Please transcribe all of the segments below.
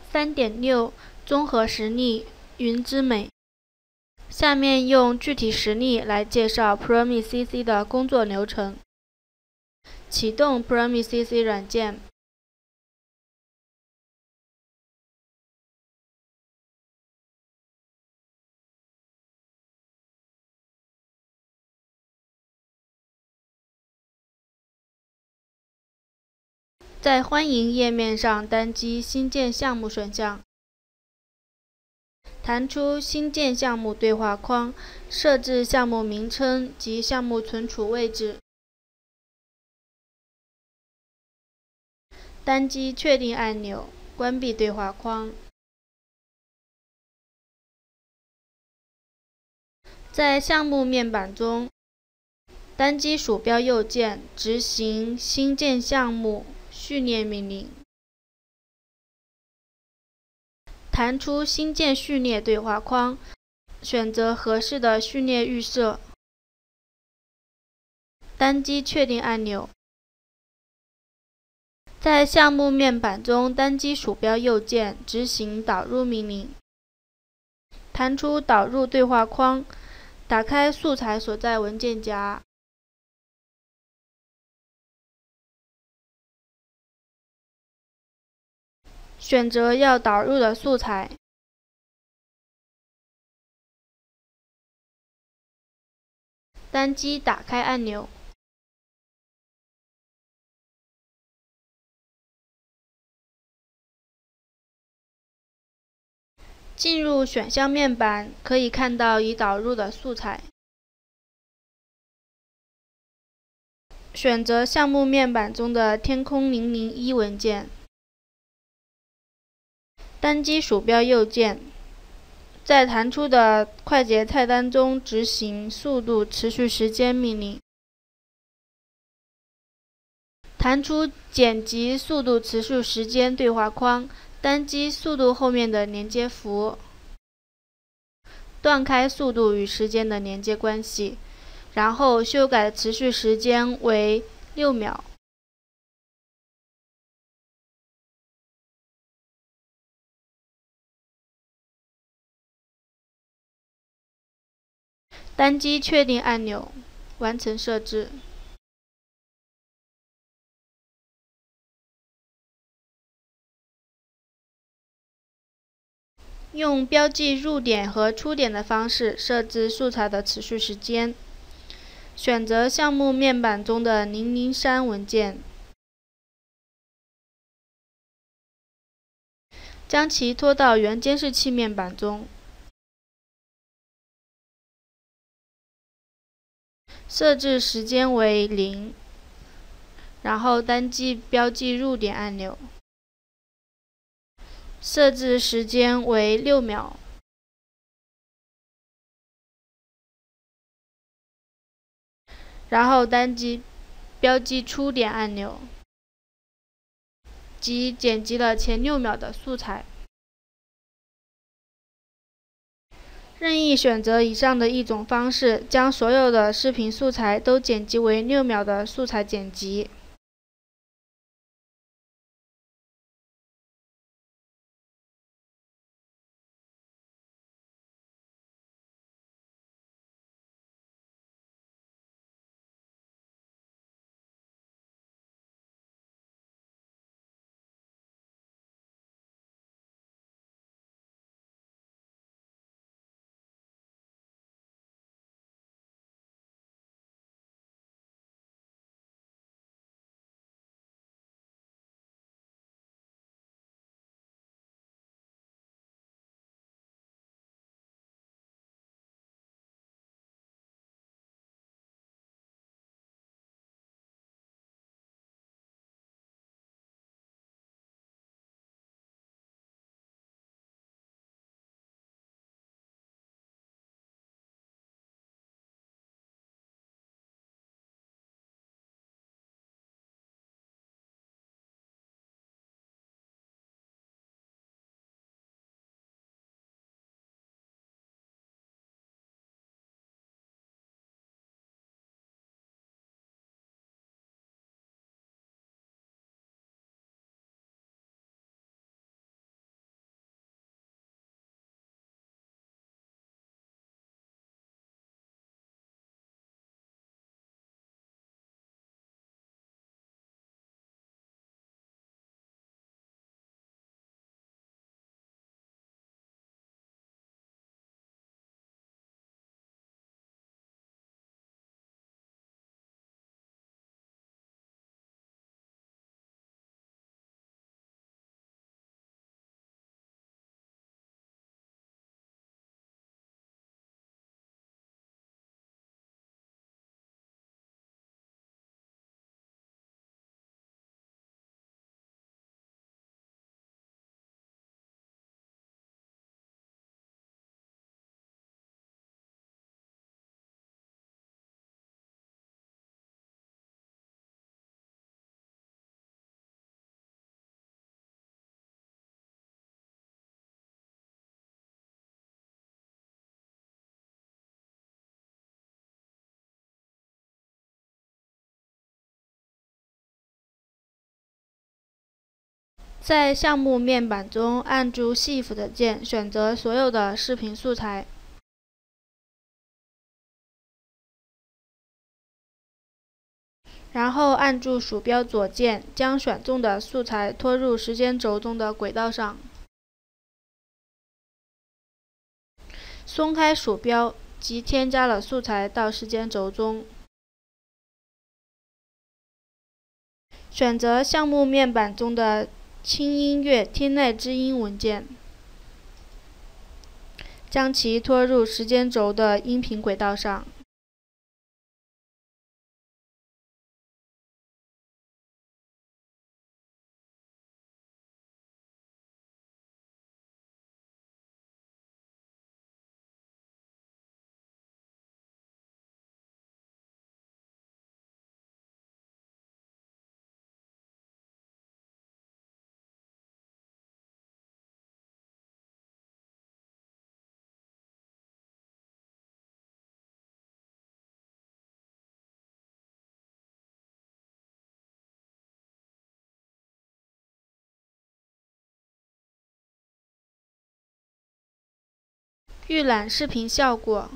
3.6综合实例云之美。下面用具体实例来介绍 Promise.cc 的工作流程。启动 Promise.cc 软件。在欢迎页面上单击新建项目选项，弹出新建项目对话框，设置项目名称及项目存储位置，单击确定按钮，关闭对话框。在项目面板中，单击鼠标右键执行新建项目序列命令，弹出新建序列对话框，选择合适的序列预设，单击确定按钮。在项目面板中单击鼠标右键执行导入命令，弹出导入对话框，打开素材所在文件夹，选择要导入的素材，单击打开按钮。进入选项面板，可以看到已导入的素材。选择项目面板中的天空001文件，单击鼠标右键，在弹出的快捷菜单中执行速度持续时间命令，弹出剪辑速度持续时间对话框，单击速度后面的连接符，断开速度与时间的连接关系，然后修改持续时间为6秒。单击确定按钮，完成设置。用标记入点和出点的方式设置素材的持续时间。选择项目面板中的003文件，将其拖到原监视器面板中，设置时间为0，然后单击标记入点按钮，设置时间为6秒。然后单击标记出点按钮，即剪辑了前6秒的素材。任意选择以上的一种方式，将所有的视频素材都剪辑为6秒的素材剪辑。 在项目面板中按住 Shift 键，选择所有的视频素材。然后按住鼠标左键，将选中的素材拖入时间轴中的轨道上。松开鼠标，即添加了素材到时间轴中。选择项目面板中的轻音乐天籁之音文件，将其拖入时间轴的音频轨道上。预览视频效果。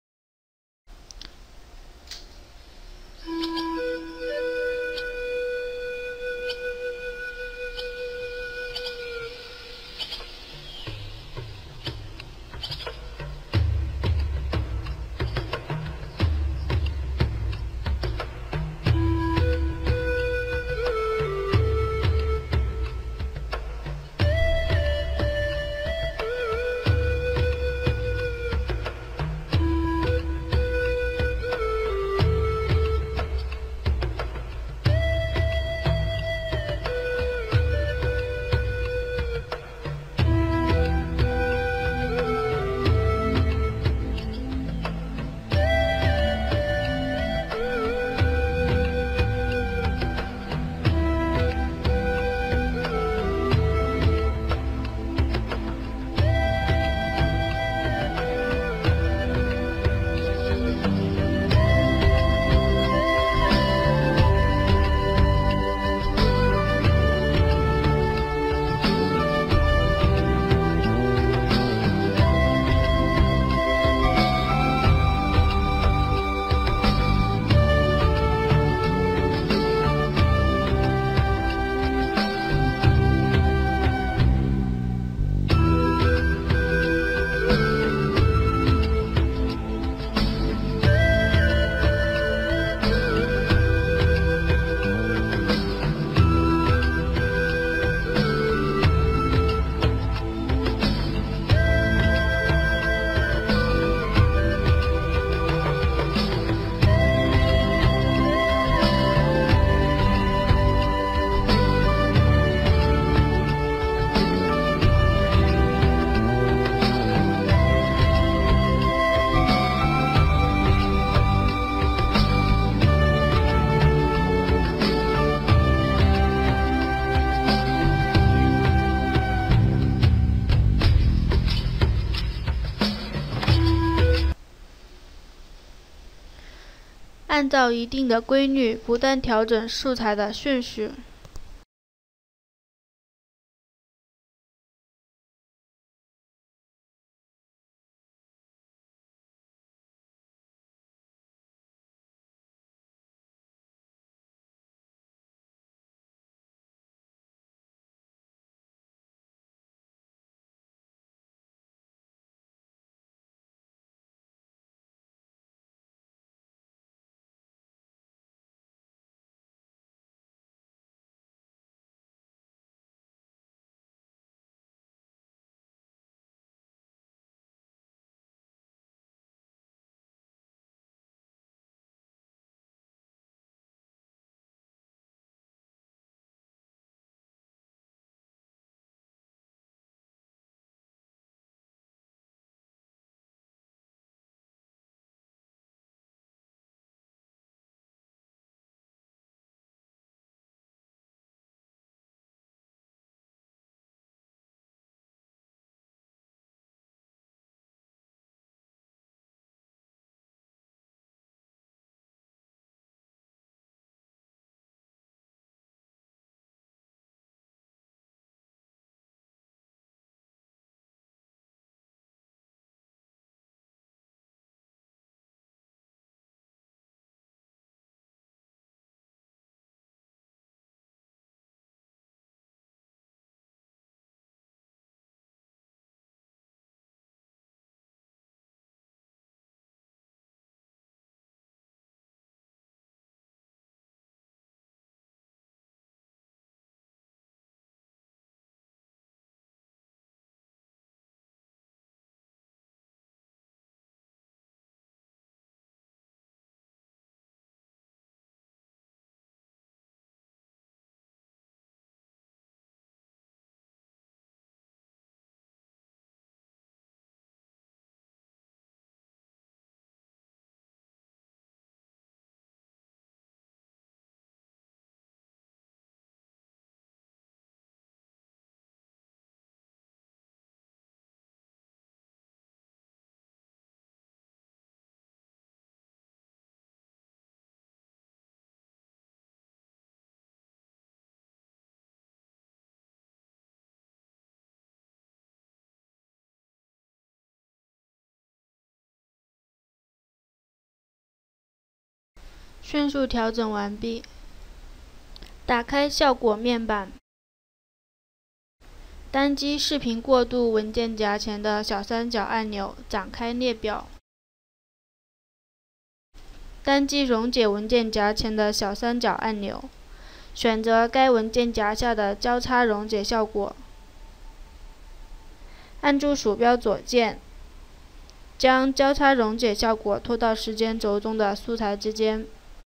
按照一定的规律，不断调整素材的顺序。 迅速调整完毕。打开效果面板。单击视频过渡文件夹前的小三角按钮，展开列表。单击溶解文件夹前的小三角按钮，选择该文件夹下的交叉溶解效果。按住鼠标左键，将交叉溶解效果拖到时间轴中的素材之间。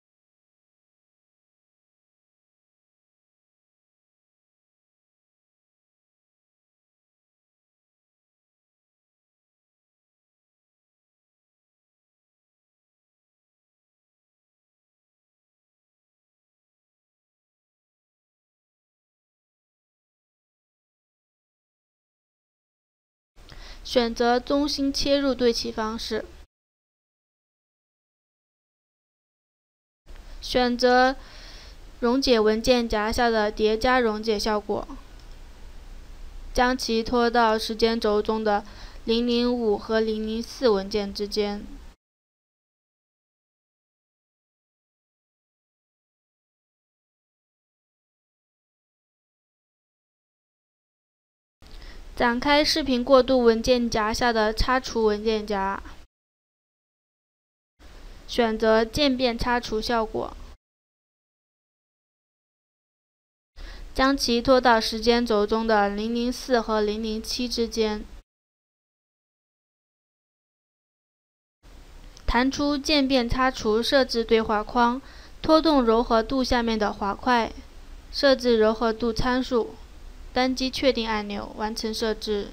选择中心切入对齐方式。选择溶解文件夹下的叠加溶解效果，将其拖到时间轴中的005和004文件之间。展开视频过渡文件夹下的擦除文件夹，选择渐变擦除效果，将其拖到时间轴中的004和007之间。弹出渐变擦除设置对话框，拖动柔和度下面的滑块，设置柔和度参数。单击确定按钮，完成设置。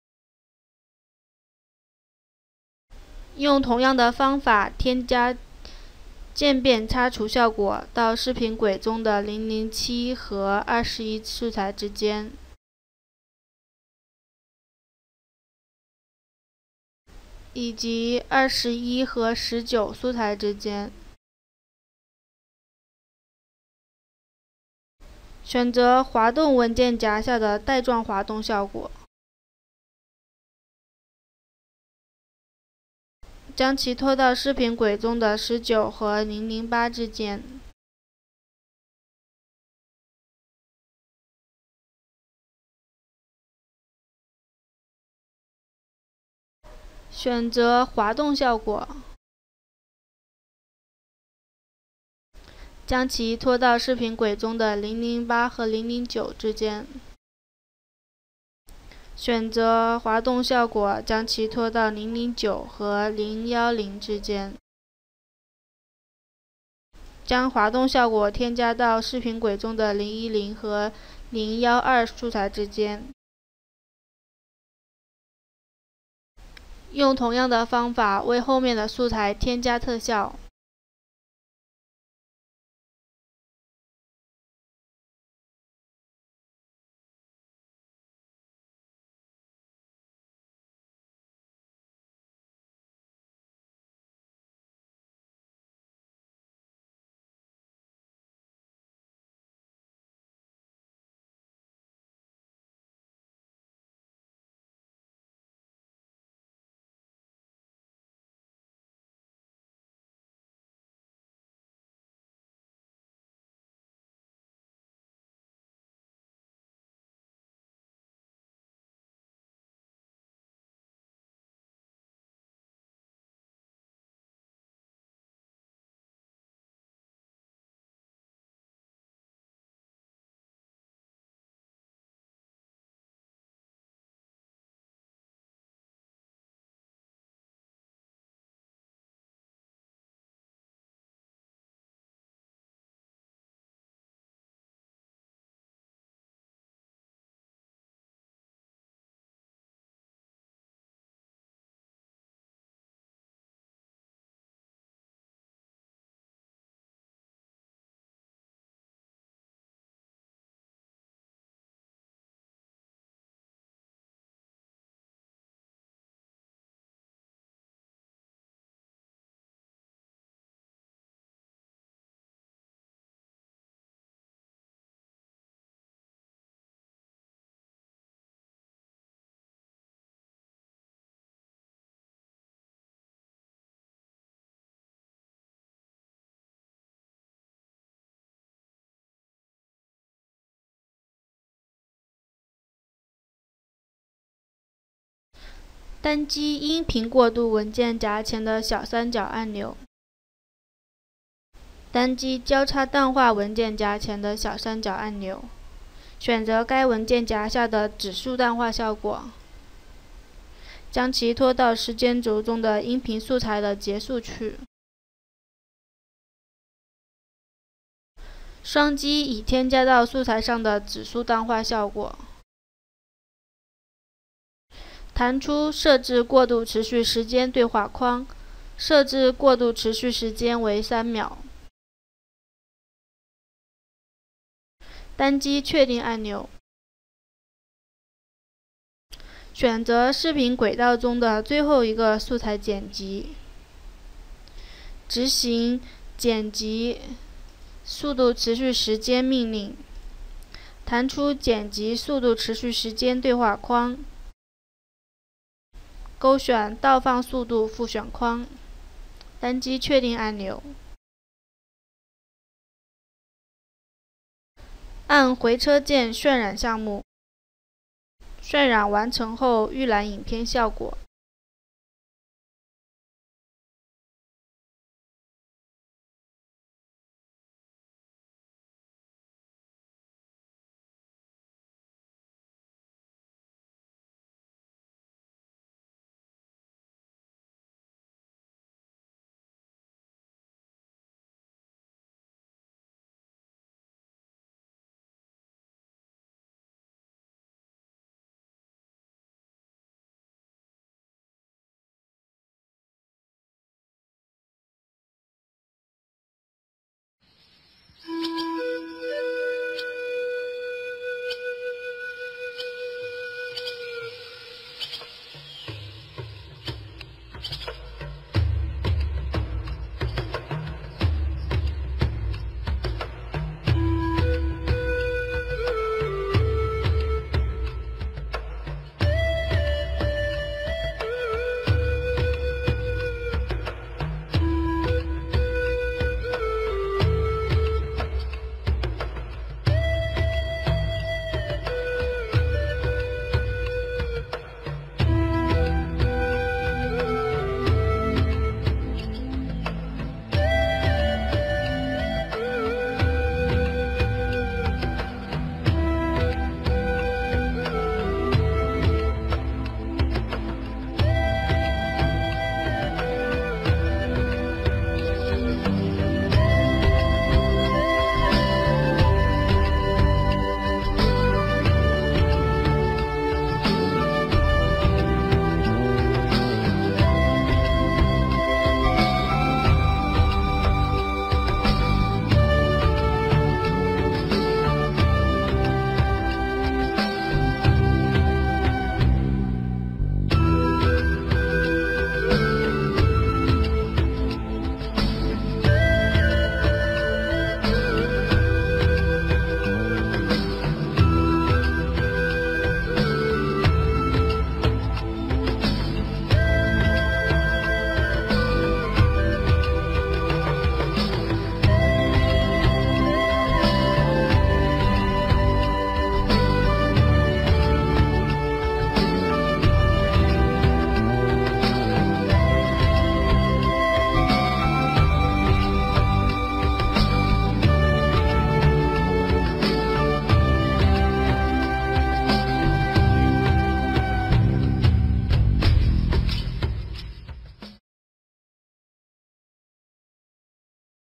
用同样的方法添加渐变擦除效果到视频轨中的007和21素材之间，以及21和19素材之间。选择滑动文件夹下的带状滑动效果，将其拖到视频轨中的19和008之间。选择滑动效果，将其拖到视频轨中的008和009之间。选择滑动效果，将其拖到009和010之间。将滑动效果添加到视频轨中的010和012素材之间。用同样的方法为后面的素材添加特效。 单击音频过渡文件夹前的小三角按钮。单击交叉淡化文件夹前的小三角按钮，选择该文件夹下的指数淡化效果，将其拖到时间轴中的音频素材的结束区。双击已添加到素材上的指数淡化效果。弹出设置过渡持续时间对话框，设置过渡持续时间为3秒。单击确定按钮，选择视频轨道中的最后一个素材剪辑，执行剪辑速度持续时间命令，弹出剪辑速度持续时间对话框，勾选倒放速度复选框，单击确定按钮。按回车键渲染项目，渲染完成后预览影片效果。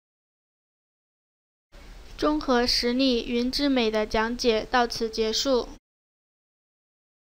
综合实例云之美的讲解到此结束。